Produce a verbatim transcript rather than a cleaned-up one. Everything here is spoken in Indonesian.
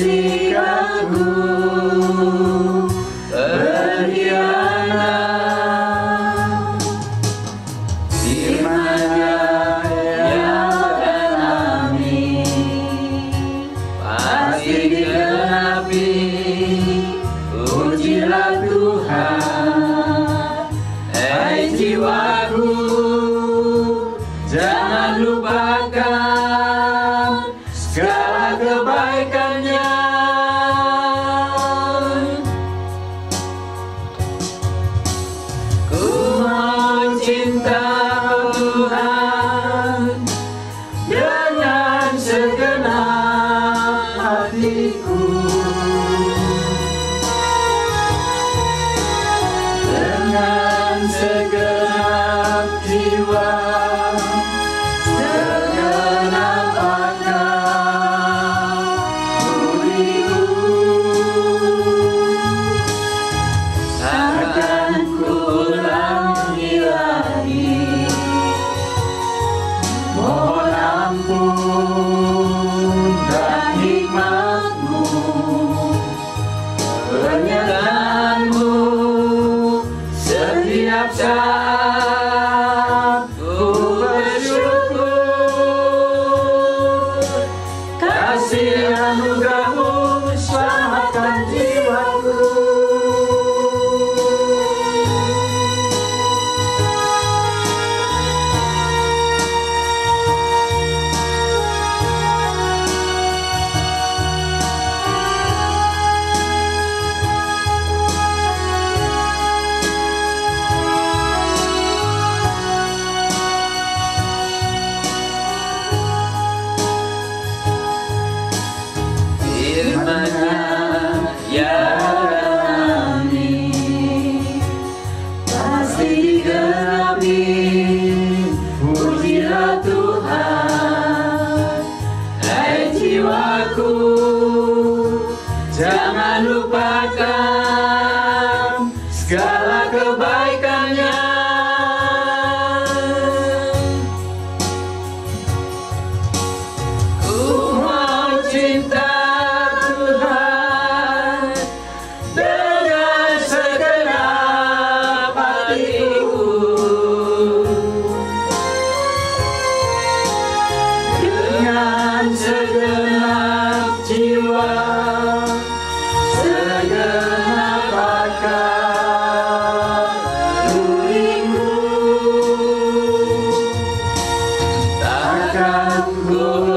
sikapku berkhianat. Firman-Nya yang dan amin pasti digenapi. Pujilah Tuhan, hai jiwaku, jangan lupakan segala kebaikan-Nya. Ku mencinta Tuhan dengan segenap hatiku, dengan segenap jiwa, segenap akal budiku. Akan ku ulangi lagi, mohon ampun dan hikmat-Mu, penyertaan-Mu setiap saat. Ku bersyukur, kasih anugerah-Mu selamatkan jiwaku. Firman-Nya yang amin pasti digenapi. Pujilah Tuhan, hai jiwaku, jangan lupakan segala kebaikan-Nya. Ku mau cinta Tuhan dengan segenap hatiku, dengan segenap jiwa, segenap akal budiku. Takkan ku